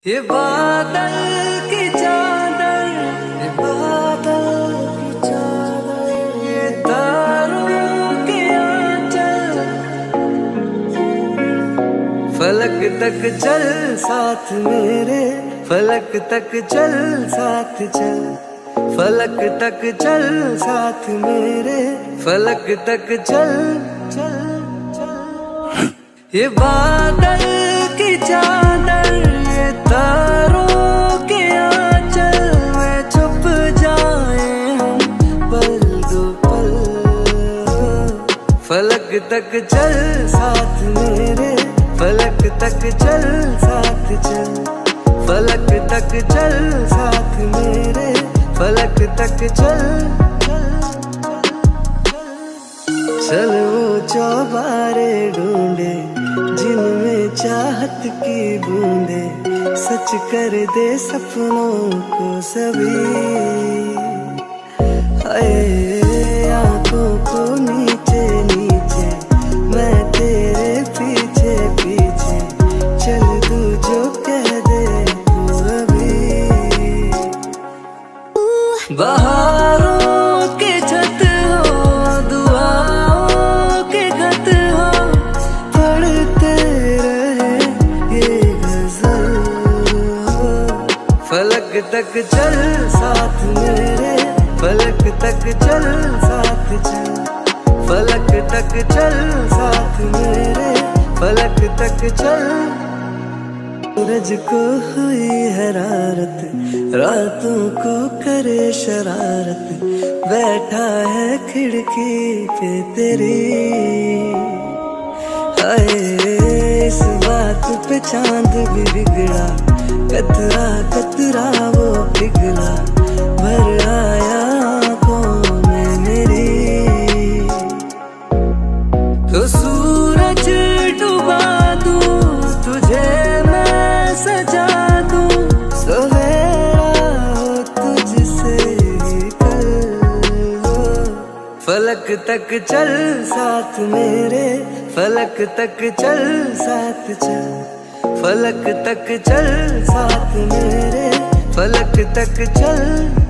ये बादल की चादर, ये बादल की चादर, ये तारों के आंचल, फलक तक चल साथ मेरे, फलक तक चल साथ चल, फलक तक चल साथ मेरे, फलक तक चल चल चल। ये बादल की चादर, ये तारों के आंचल में छुप जाए हम पल दो पल, फलक तक चल साथ मेरे, फलक तक चल साथ चल, फलक तक चल साथ मेरे, फलक तक चल चल। वो चौबारे ढूंढे जिनमें चाहत की बूंदे, सच कर दे सपनों को सभी। हाय आंखों को नीचे नीचे, मैं तेरे पीछे पीछे, चल तू जो कह दे तू अभी। बहारों के छत हो, दुआओं के खत हो, पढ़ते रहे ये गजल। फलक तक चल साथ मेरे, फलक तक चल साथ चल, फलक तक चल साथ मेरे, फलक तक चल। सूरज को हुई हरारत, रातों को करे शरारत, बैठा है खिड़की पे तेरी। हाय इस बात पे चांद भी बिगड़ा, कतरा कतरा वो पिघला, भर आया आंखों में मेरी। तो सूरज डुबा दूं तुझे मैं सजा दूं, सवेरा हो तुझसे कल। फलक तक चल साथ मेरे, फलक तक चल साथ चल, फलक तक चल साथ मेरे, फलक तक चल।